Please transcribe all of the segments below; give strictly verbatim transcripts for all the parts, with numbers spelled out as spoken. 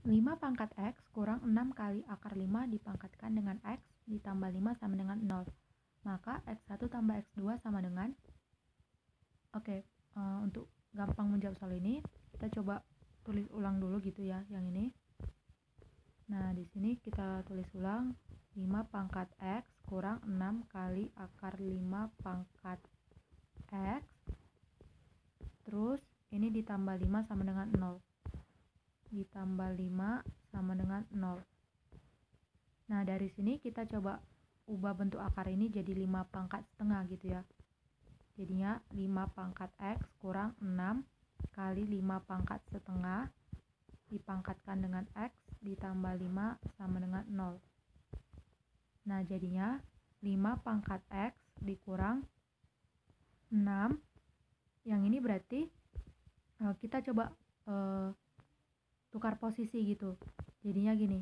lima pangkat X kurang enam kali akar lima dipangkatkan dengan X ditambah lima sama dengan nol. Maka X satu tambah X dua sama dengan, oke, uh, untuk gampang menjawab soal ini, kita coba tulis ulang dulu gitu ya, yang ini. Nah, di sini kita tulis ulang, lima pangkat X kurang enam kali akar lima pangkat X, terus ini ditambah lima sama dengan nol. Ditambah lima sama dengan nol. Nah, dari sini kita coba ubah bentuk akar ini jadi lima pangkat setengah gitu ya. Jadinya lima pangkat X kurang enam kali lima pangkat setengah dipangkatkan dengan X ditambah lima sama dengan nol. Nah, jadinya lima pangkat X dikurang enam. Yang ini berarti uh, kita coba uh, tukar posisi gitu. Jadinya gini.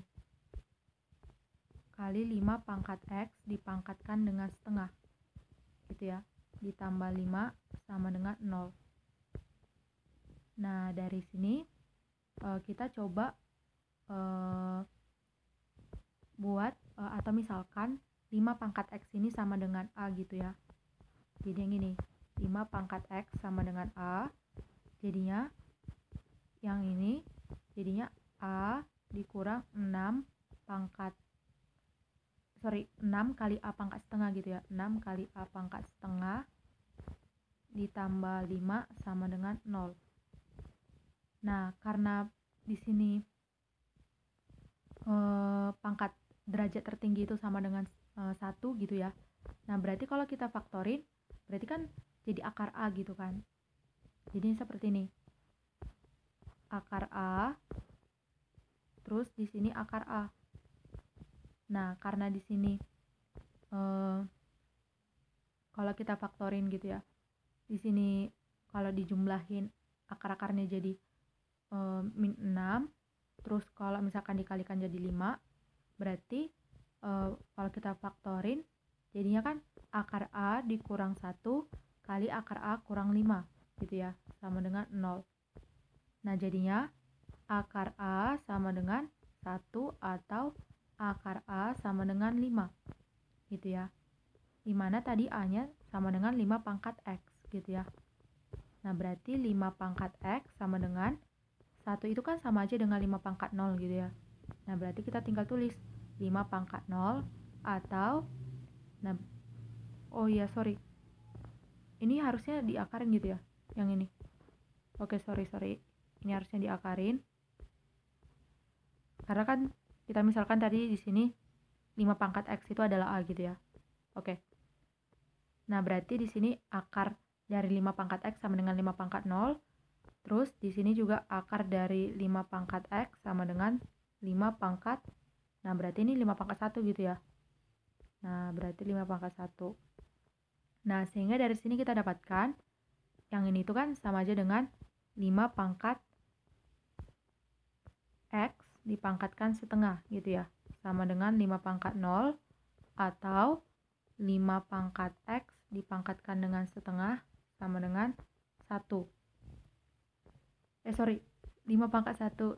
Kali lima pangkat X dipangkatkan dengan setengah. Gitu ya. Ditambah lima sama dengan nol. Nah, dari sini uh, kita coba uh, buat uh, atau misalkan lima pangkat X ini sama dengan A gitu ya. Jadi yang ini, lima pangkat X sama dengan A. Jadinya yang ini jadinya A dikurang enam pangkat sorry enam kali A pangkat setengah gitu ya. enam kali A pangkat setengah ditambah lima sama dengan nol. Nah, karena di sini eh, pangkat derajat tertinggi itu sama dengan eh, satu gitu ya. Nah, berarti kalau kita faktorin, berarti kan jadi akar A gitu kan. Jadi seperti ini. Akar A, terus di sini akar A. Nah, karena di sini eh, kalau kita faktorin gitu ya, di sini kalau dijumlahin akar-akarnya jadi eh, min enam, terus kalau misalkan dikalikan jadi lima, berarti eh, kalau kita faktorin, jadinya kan akar A dikurang satu kali akar A kurang lima, gitu ya, sama dengan nol. Nah, jadinya akar A sama dengan satu atau akar A sama dengan lima, gitu ya. Dimana tadi A-nya sama dengan lima pangkat X, gitu ya. Nah, berarti lima pangkat X sama dengan satu itu kan sama aja dengan lima pangkat nol, gitu ya. Nah, berarti kita tinggal tulis lima pangkat nol atau, nah, oh iya, sorry. Ini harusnya diakarin gitu ya, yang ini. Oke, sorry, sorry. Ini harusnya diakarin. Karena kan kita misalkan tadi di sini lima pangkat X itu adalah A gitu ya. Oke. Nah, berarti di sini akar dari lima pangkat X sama dengan lima pangkat nol. Terus di sini juga akar dari lima pangkat X sama dengan lima pangkat. Nah, berarti ini lima pangkat satu gitu ya. Nah, berarti lima pangkat satu. Nah, sehingga dari sini kita dapatkan yang ini tuh kan sama aja dengan lima pangkat X dipangkatkan setengah gitu ya. Sama dengan lima pangkat nol atau lima pangkat X dipangkatkan dengan setengah sama dengan satu. Eh sorry, lima pangkat satu.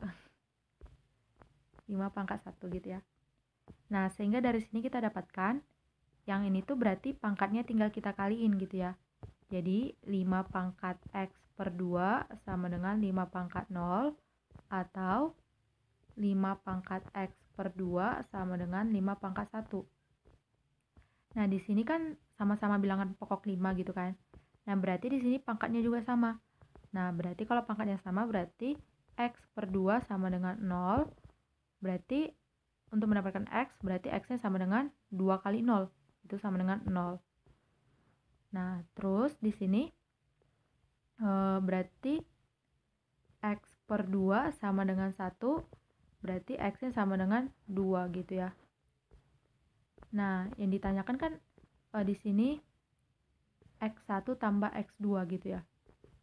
lima pangkat satu gitu ya. Nah, sehingga dari sini kita dapatkan yang ini tuh berarti pangkatnya tinggal kita kaliin gitu ya. Jadi lima pangkat X per dua sama dengan lima pangkat nol atau lima pangkat X per dua sama dengan lima pangkat satu. Nah, di sini kan sama-sama bilangan pokok lima gitu kan. Nah, berarti di sini pangkatnya juga sama. Nah, berarti kalau pangkatnya sama berarti X per dua sama dengan nol. Berarti untuk mendapatkan X, berarti X-nya sama dengan dua kali nol. Itu sama dengan nol. Nah, terus di sini e, berarti X per dua sama dengan satu. Berarti X-nya sama dengan dua gitu ya. Nah, yang ditanyakan kan e, di sini X satu tambah X dua gitu ya.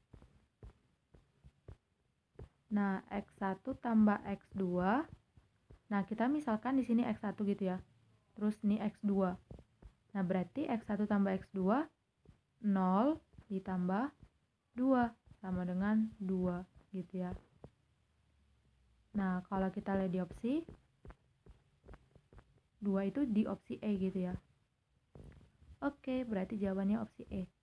Nah, X satu tambah X dua. Nah, kita misalkan di sini X satu gitu ya. Terus ini X dua. Nah, berarti X satu tambah X dua, nol ditambah dua sama dengan dua gitu ya. Nah, kalau kita lihat di opsi dua itu di opsi E gitu ya. Oke, berarti jawabannya opsi E.